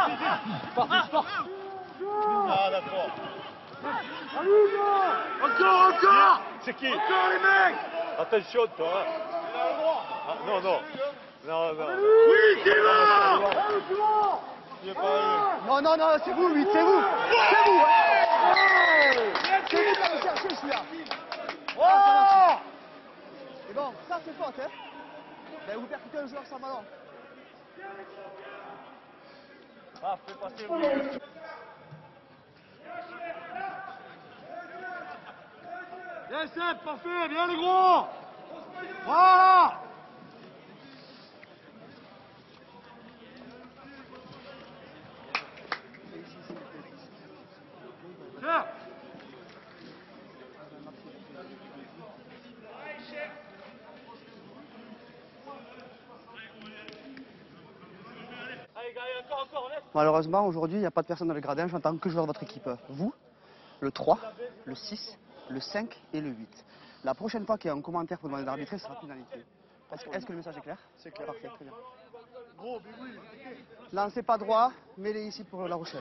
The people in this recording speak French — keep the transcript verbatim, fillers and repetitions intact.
Ah, d'accord. Encore, encore. C'est qui? Encore les mecs. Attention, toi. Ah, non, non. Non, non. Oui, t'es là. Il est pas allé. Non, non, non, c'est vous, huit, c'est vous. C'est vous. Ouais. C'est vous qui allez chercher celui-là. Oh. Et bon, ça c'est faute, hein. Ben, vous percutez un joueur sans ballon. Ah, fais passer. Bien, Seb, parfait, bien les gros. Voilà. Tiens. Malheureusement, aujourd'hui, il n'y a pas de personne dans le gradin. J'entends que joueur de votre équipe. Vous, le trois, le six, le cinq et le huit. La prochaine fois qu'il y a un commentaire pour demander d'arbitrer, ce sera pénalité. Est-ce que, est-ce que le message est clair? C'est clair. Parfait, très bien. Lancez pas droit, mêlez ici pour La Rochelle.